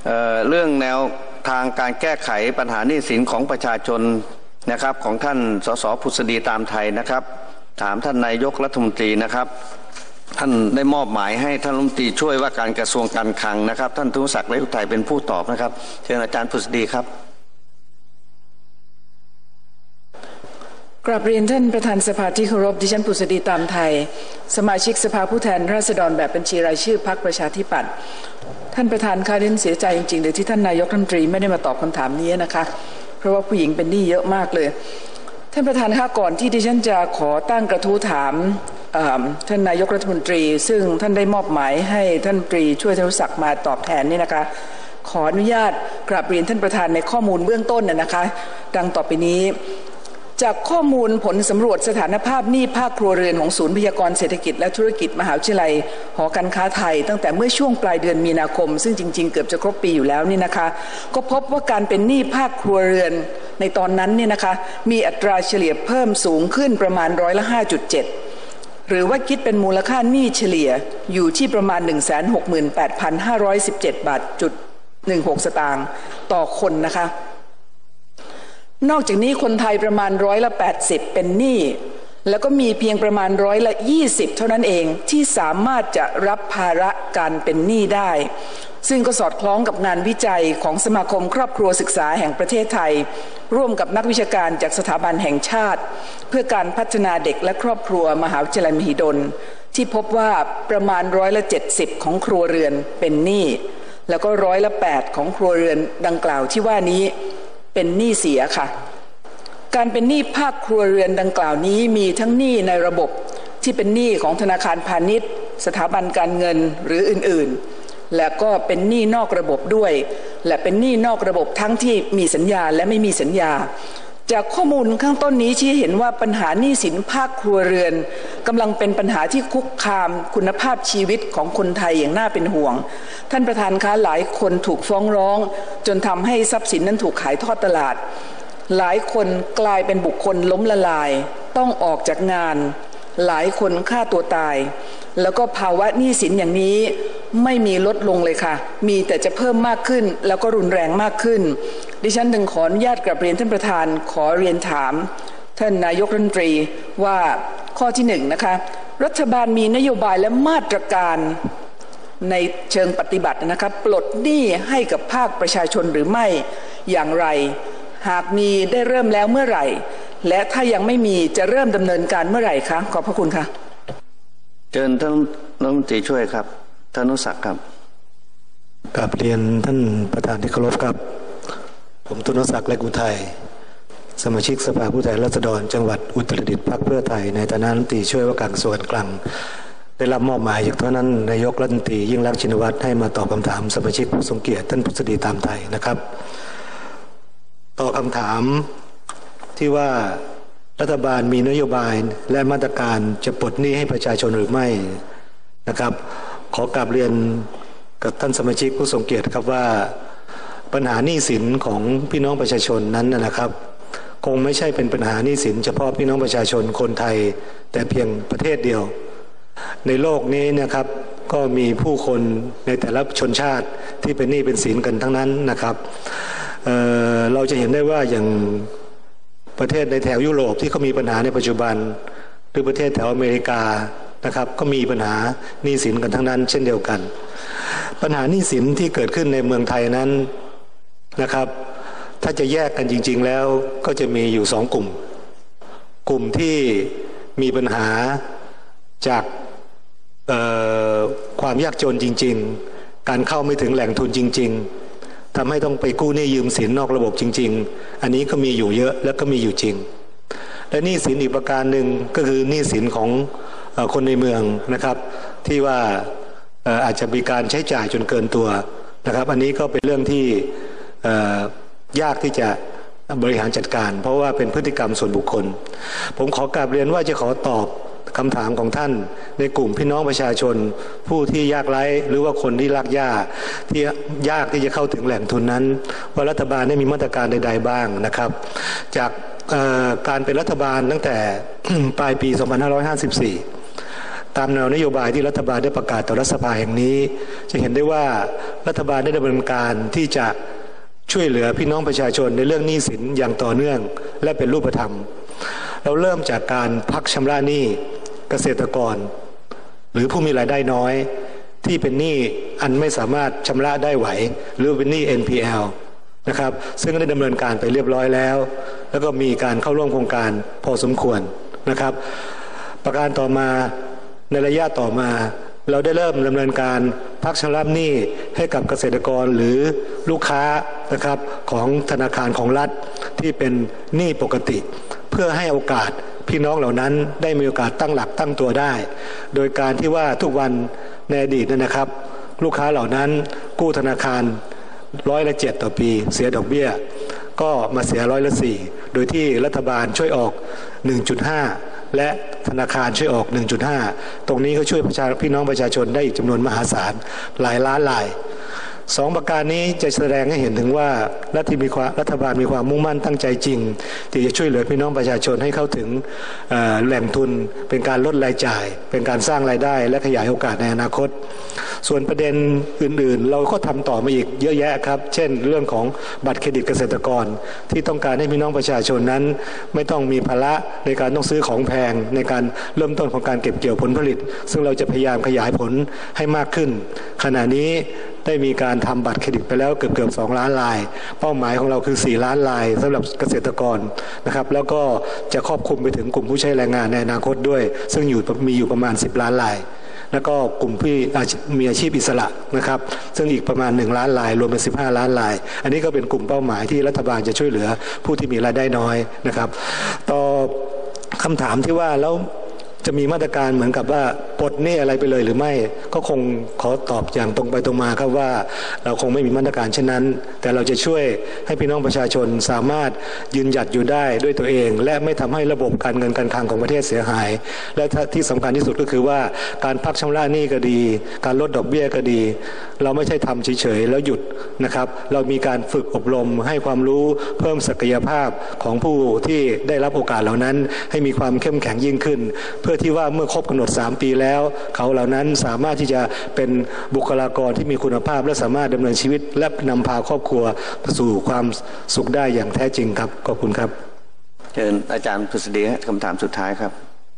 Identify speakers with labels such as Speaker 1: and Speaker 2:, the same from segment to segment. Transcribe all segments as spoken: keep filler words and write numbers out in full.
Speaker 1: เอ่อเรื่องแนวทางการแก้ไขปัญหาหนี้สินของประชาชนนะครับของท่านสสผุษดีตามไทยนะครับถามท่านนายกรัฐมนตรีนะครับท่านได้มอบหมายให้ท่านรัฐมนตรีช่วยว่าการกระทรวงการคลังนะครับท่านธนศักดิ์ เล็กอุทัยเป็นผู้ตอบนะครับเชิญอาจารย์ผุษดีครับ
Speaker 2: กราบเรียนท่านประธานสภาที่เคารพดิฉันผุษดีตามไทยสมาชิกสภาผู้แทนราษฎรแบบบัญชีรายชื่อพรรคประชาธิปัตย์ท่านประธานคะดิฉันเสียใจจริงๆเลยที่ท่านนายกรัฐมนตรีไม่ได้มาตอบคำถามนี้นะคะเพราะว่าผู้หญิงเป็นหนี้เยอะมากเลยท่านประธานคะก่อนที่ดิฉันจะขอตั้งกระทู้ถามท่านนายกรัฐมนตรีซึ่งท่านได้มอบหมายให้ท่านตรีช่วยธนศักดิ์มาตอบแทนนี่นะคะขออนุญาตกราบเรียนท่านประธานในข้อมูลเบื้องต้นน่ะนะคะดังต่อไปนี้จากข้อมูลผลสำรวจสถานภาพหนี้ภาคครัวเรือนของศูนย์พยากรณ์เศรษฐกิจและธุรกิจมหาวิทยาลัยหอการค้าไทยตั้งแต่เมื่อช่วงปลายเดือนมีนาคมซึ่งจริงๆเกือบจะครบปีอยู่แล้วนี่นะคะก็พบว่าการเป็นหนี้ภาคครัวเรือนในตอนนั้นเนี่ยนะคะมีอัตราเฉลี่ยเพิ่มสูงขึ้นประมาณร้อยละ ห้าจุดเจ็ด หรือว่าคิดเป็นมูลค่าหนี้เฉลี่ยอยู่ที่ประมาณ หนึ่งแสนหกหมื่นแปดพันห้าร้อยสิบเจ็ด บาทจุดหนึ่งหกสตางค์ต่อคนนะคะนอกจากนี้คนไทยประมาณร้อยละแปดสิบเป็นหนี้แล้วก็มีเพียงประมาณร้อยละยี่สิบเท่านั้นเองที่สามารถจะรับภาระการเป็นหนี้ได้ซึ่งก็สอดคล้องกับงานวิจัยของสมาคมครอบครัวศึกษาแห่งประเทศไทยร่วมกับนักวิชาการจากสถาบันแห่งชาติเพื่อการพัฒนาเด็กและครอบครัวมหาวิทยาลัยมหิดลที่พบว่าประมาณร้อยละเจ็ดสิบของครัวเรือนเป็นหนี้แล้วก็ร้อยละแปดของครัวเรือนดังกล่าวที่ว่านี้เป็นหนี้เสียค่ะการเป็นหนี้ภาคครัวเรือนดังกล่าวนี้มีทั้งหนี้ในระบบที่เป็นหนี้ของธนาคารพาณิชย์สถาบันการเงินหรืออื่นๆและก็เป็นหนี้นอกระบบด้วยและเป็นหนี้นอกระบบทั้งที่มีสัญญาและไม่มีสัญญาจากข้อมูลข้างต้นนี้ชี้เห็นว่าปัญหาหนี้สินภาคครัวเรือนกำลังเป็นปัญหาที่คุกคามคุณภาพชีวิตของคนไทยอย่างน่าเป็นห่วงท่านประธานคะหลายคนถูกฟ้องร้องจนทำให้ทรัพย์สินนั้นถูกขายทอดตลาดหลายคนกลายเป็นบุคคลล้มละลายต้องออกจากงานหลายคนฆ่าตัวตายแล้วก็ภาวะหนี้สินอย่างนี้ไม่มีลดลงเลยค่ะมีแต่จะเพิ่มมากขึ้นแล้วก็รุนแรงมากขึ้นดิฉันจึงขออนุญาตกราบเรียนท่านประธานขอเรียนถามท่านนายกรัฐมนตรีว่าข้อที่หนึ่งนะคะรัฐบาลมีนโยบายและมาตรการในเชิงปฏิบัตินะคะปลดหนี้ให้กับภาคประชาชนหรือไม่อย่างไรหากมีได้เริ่มแล้วเมื่อไหร่และถ้ายังไม่มีจะเริ่มดำเนินการเมื่อไหร่คะขอบพระคุณค่ะ
Speaker 1: เชิญท่านรัฐมนตรีช่วยครับท่านอนุศักดิ์ครับ
Speaker 3: กราบเรียนท่านประธานที่เคารพครับผมธนศักดิ์ เล็กอุทัยสมาชิกสภาผู้แทนราษฎรจังหวัดอุตรดิตถ์พรรคเพื่อไทยในฐานะรัฐมนตรีช่วยว่าการกระทรวงการคลังได้รับมอบหมายจากท่านนั้นนายกรัฐมนตรียิ่งลักษณ์ชินวัตรให้มาตอบคำถามสมาชิกผู้ทรงเกียรติท่านผุษดีตามไทยนะครับต่อคำถามที่ว่ารัฐบาลมีนโยบายและมาตรการจะปลดหนี้ให้ประชาชนหรือไม่นะครับขอกราบเรียนกับท่านสมาชิกผู้ทรงเกียรติครับว่าปัญหาหนี้สินของพี่น้องประชาชนนั้นนะครับคงไม่ใช่เป็นปัญหาหนี้สินเฉพาะพี่น้องประชาชนคนไทยแต่เพียงประเทศเดียวในโลกนี้นะครับก็มีผู้คนในแต่ละชนชาติที่เป็นหนี้เป็นสินกันทั้งนั้นนะครับ เอ่อ เราจะเห็นได้ว่าอย่างประเทศในแถวยุโรปที่เขามีปัญหาในปัจจุบันหรือประเทศแถวอเมริกานะครับก็มีปัญหาหนี้สินกันทั้งนั้นเช่นเดียวกันปัญหาหนี้สินที่เกิดขึ้นในเมืองไทยนั้นนะครับถ้าจะแยกกันจริงๆแล้วก็จะมีอยู่สองกลุ่มกลุ่มที่มีปัญหาจากความยากจนจริงๆการเข้าไม่ถึงแหล่งทุนจริงๆทำให้ต้องไปกู้หนี้ยืมสินนอกระบบจริงๆอันนี้ก็มีอยู่เยอะและก็มีอยู่จริงและหนี้สินอีกประการหนึ่งก็คือหนี้สินของคนในเมืองนะครับที่ว่าอาจจะมีการใช้จ่ายจนเกินตัวนะครับอันนี้ก็เป็นเรื่องที่ยากที่จะบริหารจัดการเพราะว่าเป็นพฤติกรรมส่วนบุคคลผมขอกราบเรียนว่าจะขอตอบคำถามของท่านในกลุ่มพี่น้องประชาชนผู้ที่ยากไร้หรือว่าคนที่ลากย่าที่ยากที่จะเข้าถึงแหล่งทุนนั้นว่ารัฐบาลได้มีมาตรการใดๆบ้างนะครับจากการเป็นรัฐบาลตั้งแต่ปลายปีสองพันห้าร้อยห้าสิบสี่ตามแนวนโยบายที่รัฐบาลได้ประกาศต่อรัฐสภาแห่งนี้จะเห็นได้ว่ารัฐบาลได้ดำเนินการที่จะช่วยเหลือพี่น้องประชาชนในเรื่องหนี้สินอย่างต่อเนื่องและเป็นรูปธรรมเราเริ่มจากการพักชำระหนี้เกษตรกรหรือผู้มีรายได้น้อยที่เป็นหนี้อันไม่สามารถชำระได้ไหวหรือเป็นหนี้ เอ็น พี แอล นะครับซึ่งได้ดำเนินการไปเรียบร้อยแล้วแล้วก็มีการเข้าร่วมโครงการพอสมควรนะครับประการต่อมาในระยะต่อมาเราได้เริ่มดำเนินการพักชำระหนี้ให้กับเกษตรกรหรือลูกค้านะครับของธนาคารของรัฐที่เป็นหนี้ปกติเพื่อให้โอกาสพี่น้องเหล่านั้นได้มีโอกาสตั้งหลักตั้งตัวได้โดยการที่ว่าทุกวันในอดีตนั้นนะครับลูกค้าเหล่านั้นกู้ธนาคารร้อยละเจ็ดต่อปีเสียดอกเบี้ยก็มาเสียร้อยละสี่โดยที่รัฐบาลช่วยออก หนึ่งจุดห้า และธนาคารช่วยออก หนึ่งจุดห้า ตรงนี้ก็ช่วยพี่น้องประชาชนได้อีกจำนวนมหาศาลหลายล้านรายสองประการนี้จะแสดงให้เห็นถึงว่ารัฐมีความรัฐบาลมีความมุ่งมั่นตั้งใจจริงที่จะช่วยเหลือพี่น้องประชาชนให้เข้าถึงแหล่งทุนเป็นการลดรายจ่ายเป็นการสร้างรายได้และขยายโอกาสในอนาคตส่วนประเด็นอื่นๆเราก็ทำต่อมาอีกเยอะแยะครับเช่นเรื่องของบัตรเครดิตเกษตรกรที่ต้องการให้พี่น้องประชาชนนั้นไม่ต้องมีภาระในการต้องซื้อของแพงในการเริ่มต้นของการเก็บเกี่ยวผลผลิตซึ่งเราจะพยายามขยายผลให้มากขึ้นขณะนี้ได้มีการทำบัตรเครดิตไปแล้วเกือบเกือบสองล้านรายเป้าหมายของเราคือสี่ล้านรายสำหรับเกษตรกรนะครับแล้วก็จะครอบคลุมไปถึงกลุ่มผู้ใช้แรงงานในอนาคตด้วยซึ่งอยู่มีอยู่ประมาณสิบล้านรายแล้วก็กลุ่มที่มีอาชีพอิสระนะครับซึ่งอีกประมาณหนึ่งล้านรายรวมเป็นสิบห้าล้านรายอันนี้ก็เป็นกลุ่มเป้าหมายที่รัฐบาลจะช่วยเหลือผู้ที่มีรายได้น้อยนะครับต่อคำถามที่ว่าแล้วจะมีมาตรการเหมือนกับว่าปลดหนี้อะไรไปเลยหรือไม่ก็คงขอตอบอย่างตรงไปตรงมาครับว่าเราคงไม่มีมาตรการเช่นนั้นแต่เราจะช่วยให้พี่น้องประชาชนสามารถยืนหยัดอยู่ได้ด้วยตัวเองและไม่ทำให้ระบบการเงินการคลังของประเทศเสียหายและที่สำคัญที่สุดก็คือว่าการพักชำระหนี้ก็ดีการลดดอกเบี้ยก็ดีเราไม่ใช่ทำเฉยๆแล้วหยุดนะครับเรามีการฝึกอบรมให้ความรู้เพิ่มศักยภาพของผู้ที่ได้รับโอกาสเหล่านั้นให้มีความเข้มแข็งยิ่งขึ้นเพื่อที่ว่าเมื่อครบกำหนดสามปีแล้วเขาเหล่านั้นสามารถที่จะเป็นบุคลากรที่มีคุณภาพและสามารถดำเนินชีวิตและนำพาครอบครัวสู่ความสุขได้อย่างแท้จริงครับขอบคุณครับ
Speaker 1: เชิญอาจารย์ผุษดีคำถามสุดท้ายครับ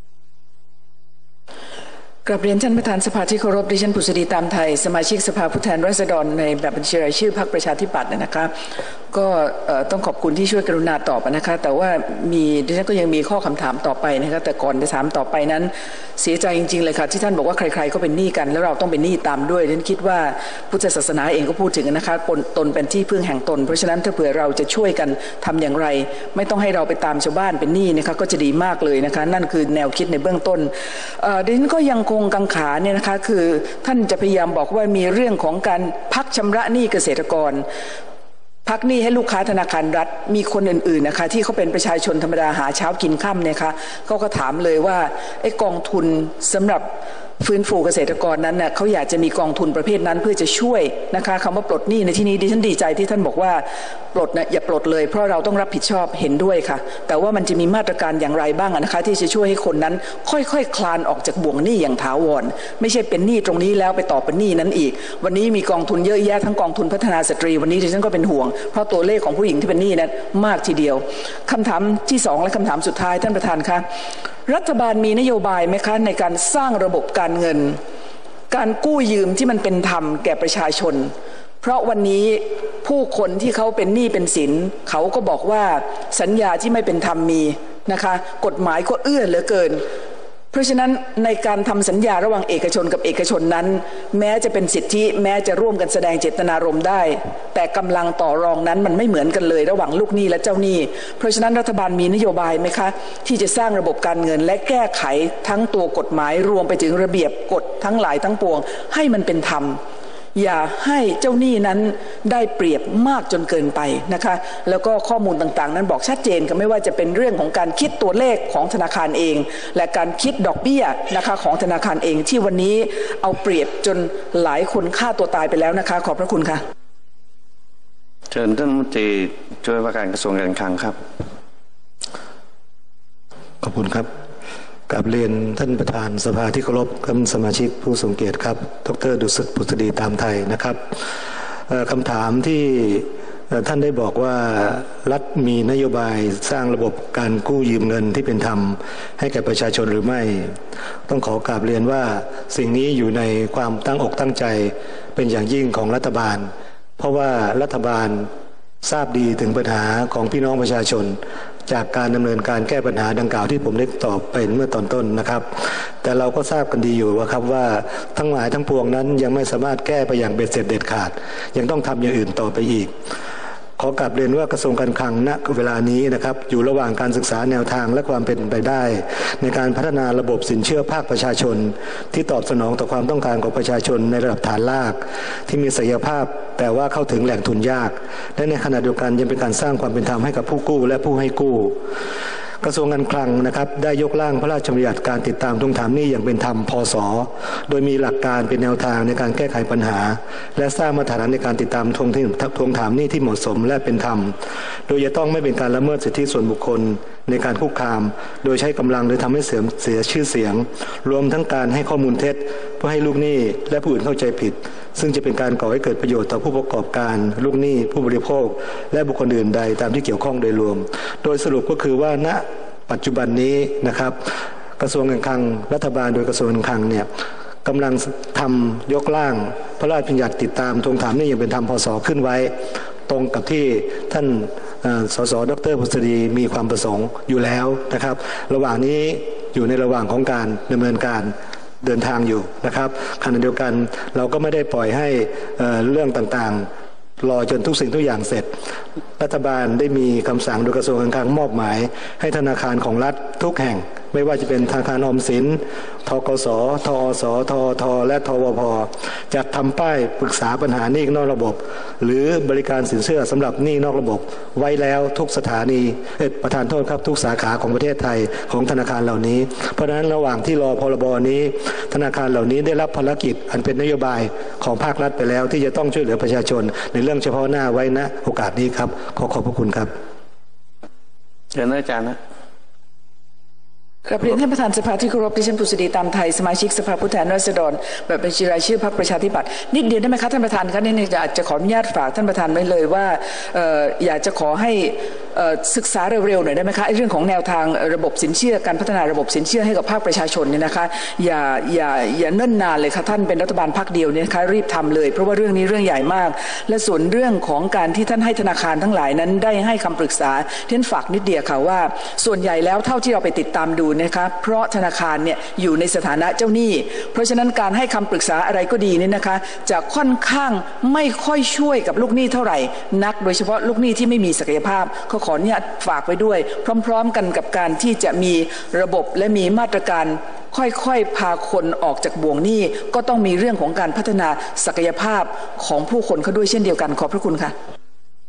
Speaker 2: กราบเรียนท่านประธานสภาที่เคารพดิฉันผุษดีตามไทยสมาชิกสภาผู้แทนราษฎรในแบบบัญชีรายชื่อพรรคประชาธิปัตย์นะคะก็ต้องขอบคุณที่ช่วยกรุณาตอบนะคะแต่ว่ามีดิฉันก็ยังมีข้อคำถามต่อไปนะคะแต่ก่อนจะถามต่อไปนั้นเสียใจจริงๆเลยค่ะที่ท่านบอกว่าใครๆก็เป็นหนี้กันแล้วเราต้องเป็นหนี้ตามด้วยดิฉันคิดว่าพุทธศาสนาเองก็พูดถึงนะคะตนเป็นที่พึ่งแห่งตนเพราะฉะนั้นถ้าเผื่อเราจะช่วยกันทำอย่างไรไม่ต้องให้เราไปตามชาวบ้านเป็นหนี้นะคะก็จะดีมากเลยนะคะนั่นคือแนวคิดในเบื้องต้นดิฉันก็ยังคงกังขาเนี่ยนะคะคือท่านจะพยายามบอกว่ามีเรื่องของการพักชำระหนี้เกษตรกรพักหนี้ให้ลูกค้าธนาคารรัฐมีคนอื่นๆนะคะที่เขาเป็นประชาชนธรรมดาหาเช้ากินค่ำเนี่ยค่ะเขาก็ถามเลยว่าไอ้กองทุนสำหรับฟื้นฟูเกษตรกรนั้นเน่ะเขาอยากจะมีกองทุนประเภทนั้นเพื่อจะช่วยนะคะคำว่าปลดหนี้ในที่นี้ดิฉันดีใจที่ท่านบอกว่าปลดนะอย่าปลดเลยเพราะเราต้องรับผิดชอบเห็นด้วยค่ะแต่ว่ามันจะมีมาตรการอย่างไรบ้างนะคะที่จะช่วยให้คนนั้นค่อยๆ ค, คลานออกจากบ่วงหนี้อย่างถาวรไม่ใช่เป็นหนี้ตรงนี้แล้วไปต่อเป็นหนี้นั้นอีกวันนี้มีกองทุนเยอะแยะทั้งกองทุนพัฒนาสตรีวันนี้ดิฉันก็เป็นห่วงเพราะตัวเลขของผู้หญิงที่เป็นหนี้นั้นมากทีเดียวคำถามที่สองและคำถามสุดท้ายท่านประธานคะรัฐบาลมีนโยบายไหมคะในการสร้างระบบการเงินการกู้ยืมที่มันเป็นธรรมแก่ประชาชนเพราะวันนี้ผู้คนที่เขาเป็นหนี้เป็นสินเขาก็บอกว่าสัญญาที่ไม่เป็นธรรมมีนะคะกฎหมายก็เอื้อเหลือเกินเพราะฉะนั้นในการทำสัญญาระหว่างเอกชนกับเอกชนนั้นแม้จะเป็นสิทธิแม้จะร่วมกันแสดงเจตนารมณ์ได้แต่กำลังต่อรองนั้นมันไม่เหมือนกันเลยระหว่างลูกหนี้และเจ้าหนี้เพราะฉะนั้นรัฐบาลมีนโยบายไหมคะที่จะสร้างระบบการเงินและแก้ไขทั้งตัวกฎหมายรวมไปถึงระเบียบกฎทั้งหลายทั้งปวงให้มันเป็นธรรมอย่าให้เจ้าหนี้นั้นได้เปรียบมากจนเกินไปนะคะแล้วก็ข้อมูลต่างๆนั้นบอกชัดเจนค่ะไม่ว่าจะเป็นเรื่องของการคิดตัวเลขของธนาคารเองและการคิดดอกเบี้ยนะคะของธนาคารเองที่วันนี้เอาเปรียบจนหลายคนฆ่าตัวตายไปแล้วนะคะขอบพระคุณค่ะ
Speaker 1: เชิญท่านรัฐมนตรีช่วยว่าการกระทรวงการคลังครับ
Speaker 3: ขอบคุณครับกราบเรียนท่านประธานสภาที่เคารพท่านสมาชิกผู้ทรงเกียรติครับดร.ดุษฎพุทธดีตามไทยนะครับคำถามที่ท่านได้บอกว่ารัฐมีนโยบายสร้างระบบการกู้ยืมเงินที่เป็นธรรมให้แก่ประชาชนหรือไม่ต้องขอกราบเรียนว่าสิ่งนี้อยู่ในความตั้งอกตั้งใจเป็นอย่างยิ่งของรัฐบาลเพราะว่ารัฐบาลทราบดีถึงปัญหาของพี่น้องประชาชนจากการดำเนินการแก้ปัญหาดังกล่าวที่ผมได้ตอบไปเมื่อตอนต้นนะครับแต่เราก็ทราบกันดีอยู่ว่าครับว่าทั้งหลายทั้งปวงนั้นยังไม่สามารถแก้ไปอย่างเบ็ดเสร็จเด็ดขาดยังต้องทำอย่างอื่นต่อไปอีกขอกราบเรียนว่ากระทรวงการคลังณเวลานี้นะครับอยู่ระหว่างการศึกษาแนวทางและความเป็นไปได้ในการพัฒนาระบบสินเชื่อภาคประชาชนที่ตอบสนองต่อความต้องการของประชาชนในระดับฐานรากที่มีศักยภาพแต่ว่าเข้าถึงแหล่งทุนยากและในขณะเดียวกันยังเป็นการสร้างความเป็นธรรมให้กับผู้กู้และผู้ให้กู้กระทรวงการคลังนะครับได้ยกร่างพระราชบัญญัติการติดตามทวงถามหนี้อย่างเป็นธรรมพศโดยมีหลักการเป็นแนวทางในการแก้ไขปัญหาและสร้างมาตรฐานในการติดตามทวงทวงถามหนี้ที่เหมาะสมและเป็นธรรมโดยจะต้องไม่เป็นการละเมิดสิทธิส่วนบุคคลในการคุกคามโดยใช้กำลังหรือทำให้เสื่อมเสียชื่อเสียงรวมทั้งการให้ข้อมูลเท็จเพื่อให้ลูกหนี้และผู้อื่นเข้าใจผิดซึ่งจะเป็นการก่อให้เกิดประโยชน์ต่อผู้ประกอบการลูกหนี้ผู้บริโภคและบุคคลอื่นใดตามที่เกี่ยวข้องโดยรวมโดยสรุปก็คือว่าณปัจจุบันนี้นะครับกระทรวงการคลังรัฐบาลโดยกระทรวงการคลังเนี่ยกำลังทำยกร่างพระราชบัญญัติติดตามทวงถามหนี้อย่างเป็นธรรมพศขึ้นไว้ตรงกับที่ท่านสสดร.พุษดีมีความประสงค์อยู่แล้วนะครับระหว่างนี้อยู่ในระหว่างของการดำเนินการเดินทางอยู่นะครับขณะเดียวกันเราก็ไม่ได้ปล่อยให้เอ่อเรื่องต่างๆรอจนทุกสิ่งทุกอย่างเสร็จรัฐบาลได้มีคำสั่งโดยกระทรวงการคลังมอบหมายให้ธนาคารของรัฐทุกแห่งไม่ว่าจะเป็นธนาคารออมสินธกสทอสทอทและทวพจัดทำป้ายปรึกษาปัญหาหนี้นอกระบบหรือบริการสินเชื่อสำหรับหนี้นอกระบบไว้แล้วทุกสถานีประธานโทษครับทุกสาขาของประเทศไทยของธนาคารเหล่านี้เพราะฉะนั้นระหว่างที่รอพรบนี้ธนาคารเหล่านี้ได้รับภารกิจอันเป็นนโยบายของภาครัฐไปแล้วที่จะต้องช่วยเหลือประชาชนในเรื่องเฉพาะหน้าไว้ณโอกาสนี้ครับขอขอบพระคุณครับ
Speaker 1: เชิญอาจารย์นะ
Speaker 2: กราบเรียนท่านประธานสภาที่เคารพดิฉันปุษฎีตามไทยสมาชิกสภาผู้แทนราษฎรแบบบัญชีรายชื่อพรรคประชาธิปัตย์นิดเดียวได้ไหมคะท่านประธานคะนี่อยากจะขออนุญาตฝากท่านประธานไว้เลยว่าอยากจะขอให้ศึกษาเร็วๆหน่อยได้ไหมคะเรื่องของแนวทางระบบสินเชื่อการพัฒนาระบบสินเชื่อให้กับภาคประชาชนเนี่ยนะคะอย่าอย่าอย่าเนิ่นนานเลยค่ะท่านเป็นรัฐบาลพรรคเดียวเนี่ยนะคะรีบทำเลยเพราะว่าเรื่องนี้เรื่องใหญ่มากและส่วนเรื่องของการที่ท่านให้ธนาคารทั้งหลายนั้นได้ให้คำปรึกษาที่ท่านฝากนิดเดียวค่ะว่าส่วนใหญ่แล้วเท่าที่เราไปติดตามดูนะคะเพราะธนาคารเนี่ยอยู่ในสถานะเจ้าหนี้เพราะฉะนั้นการให้คำปรึกษาอะไรก็ดีเนี่ยนะคะจะค่อนข้างไม่ค่อยช่วยกับลูกหนี้เท่าไหร่นักโดยเฉพาะลูกหนี้ที่ไม่มีศักยภาพก็ขออนุญาตฝากไว้ด้วยพร้อมๆกันกับการที่จะมีระบบและมีมาตรการค่อยๆพาคนออกจากบ่วงหนี้ก็ต้องมีเรื่องของการพัฒนาศักยภาพของผู้คนเขาด้วยเช่นเดียวกันขอบพระคุณค่ะ